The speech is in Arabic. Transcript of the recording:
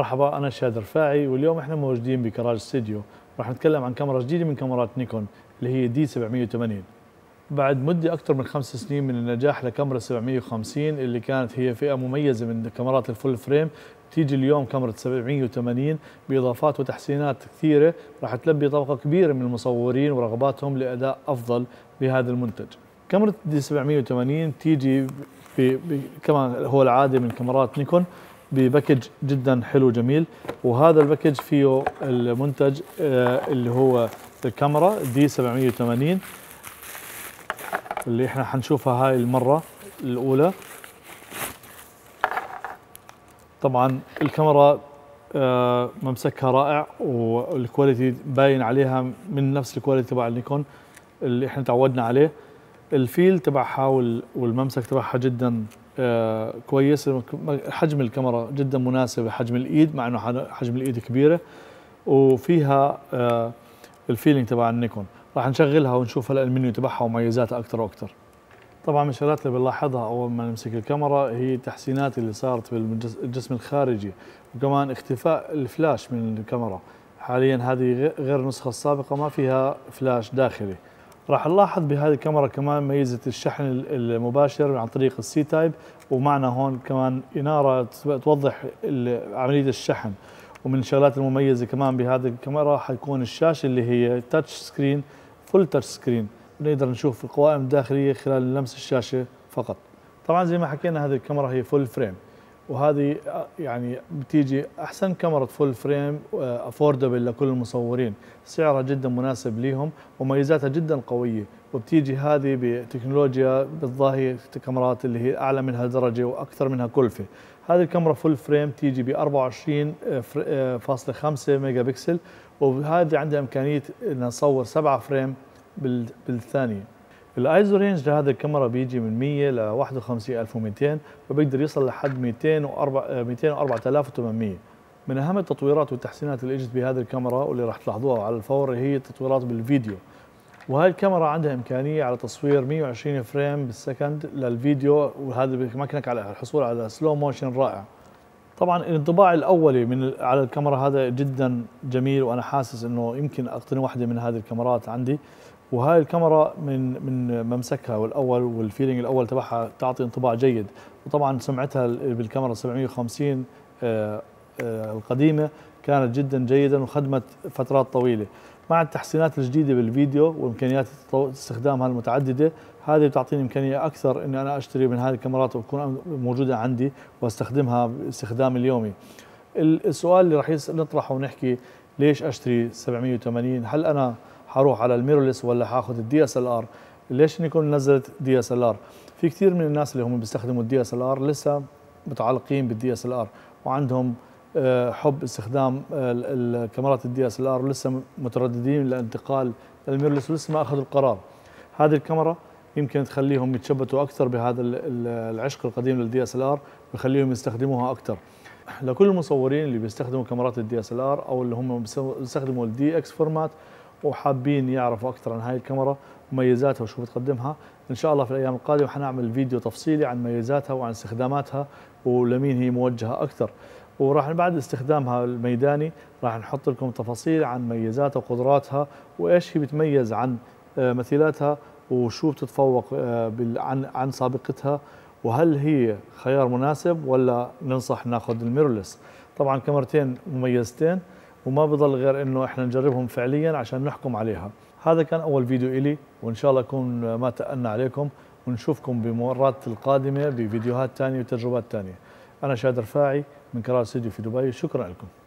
مرحبا، أنا شاد رفاعي، واليوم احنا موجودين بكراج استوديو. راح نتكلم عن كاميرا جديدة من كاميرات نيكون اللي هي دي 780. بعد مدة أكثر من 5 سنين من النجاح لكاميرا 750 اللي كانت هي فئة مميزة من كاميرات الفول فريم، تيجي اليوم كاميرا 780 بإضافات وتحسينات كثيرة راح تلبي طبقة كبيرة من المصورين ورغباتهم لأداء أفضل بهذا المنتج. كاميرا دي 780 تيجي كما هو العادة من كاميرات نيكون بباكج جدا حلو جميل، وهذا الباكج فيه المنتج اللي هو الكاميرا دي 780 اللي احنا حنشوفها هاي المرة الأولى. طبعا الكاميرا ممسكها رائع والكواليتي باين عليها من نفس الكواليتي تبع النيكون اللي احنا تعودنا عليه. الفيل تبعها والممسك تبعها جدا كويس. حجم الكاميرا جدا مناسب لحجم الايد، مع انه حجم الايد كبيره، وفيها الفيلينج تبع النيكون. راح نشغلها ونشوف هلا المنيو تبعها ومميزاتها اكثر واكثر. طبعا من الشغلات اللي بنلاحظها اول ما نمسك الكاميرا هي التحسينات اللي صارت بالجسم الخارجي، وكمان اختفاء الفلاش من الكاميرا. حاليا هذه غير النسخه السابقه ما فيها فلاش داخلي. راح نلاحظ بهذه الكاميرا كمان ميزة الشحن المباشر عن طريق السي تايب، ومعنا هون كمان إنارة توضح عملية الشحن. ومن الشغلات المميزة كمان بهذه الكاميرا حيكون الشاشة اللي هي تاتش سكرين، فول تاتش سكرين، بنقدر نشوف القوائم الداخلية خلال لمس الشاشة فقط. طبعا زي ما حكينا هذه الكاميرا هي فول فريم، وهذه يعني بتيجي احسن كاميرا فول فريم افوردبل لكل المصورين، سعرها جدا مناسب لهم وميزاتها جدا قويه. وبتيجي هذه بتكنولوجيا بالظاهر كاميرات اللي هي اعلى منها درجه واكثر منها كلفه. هذه الكاميرا فول فريم تيجي ب 24.5 ميجا بكسل، وهذه عندها امكانيه انها تصور 7 فريم بالثانيه. الايزو رينج لهذه الكاميرا بيجي من 100 ل 51200 وبيقدر يوصل لحد 204,800. من اهم التطويرات والتحسينات اللي اجت بهذه الكاميرا واللي راح تلاحظوها على الفور هي التطويرات بالفيديو. وهي الكاميرا عندها امكانيه على تصوير 120 فريم بالسكند للفيديو، وهذا بيمكنك على الحصول على سلو موشن رائع. طبعا الانطباع الاولي على الكاميرا هذا جدا جميل، وانا حاسس انه يمكن اقتني واحده من هذه الكاميرات عندي. وهاي الكاميرا من ممسكها والاول والفيلينج الاول تبعها تعطي انطباع جيد. وطبعا سمعتها بالكاميرا 750 القديمه كانت جدا جيدا وخدمت فترات طويله. مع التحسينات الجديده بالفيديو وامكانيات استخدامها المتعدده، هذه بتعطيني امكانيه اكثر اني انا اشتري من هذه الكاميرات وتكون موجوده عندي واستخدمها باستخدام اليومي. السؤال اللي راح نطرحه ونحكي ليش اشتري 780؟ هل انا حروح على الميرورلس ولا حاخذ الدي اس ال ار؟ ليش نيكون نزلت دي اس ال ار؟ في كثير من الناس اللي هم بيستخدموا الدي اس ال ار لسه متعلقين بالدي اس ال ار وعندهم حب استخدام الكاميرات الدي اس ال ار، ولسه مترددين للانتقال للميرورلس ولسه ما اخذوا القرار. هذه الكاميرا يمكن تخليهم يتشبتوا اكثر بهذا العشق القديم للدي اس ال ار ويخليهم يستخدموها اكثر. لكل المصورين اللي بيستخدموا كاميرات الدي اس ال ار او اللي هم بيستخدموا الدي اكس فورمات وحابين يعرفوا اكثر عن هاي الكاميرا وميزاتها وشو بتقدمها، ان شاء الله في الايام القادمه حنعمل فيديو تفصيلي عن ميزاتها وعن استخداماتها ولمين هي موجهه اكثر. وراح بعد استخدامها الميداني راح نحط لكم تفاصيل عن ميزاتها وقدراتها وايش هي بتميز عن مثيلاتها وشو بتتفوق عن سابقتها، وهل هي خيار مناسب ولا ننصح ناخذ الميرورلس. طبعا كاميرتين مميزتين وما بضل غير انه احنا نجربهم فعليا عشان نحكم عليها. هذا كان اول فيديو الي، وان شاء الله يكون ما تألنا عليكم، ونشوفكم بمرات القادمه بفيديوهات ثانيه وتجربات ثانيه. انا شاد رفاعي من كراج استوديو في دبي، شكرا لكم.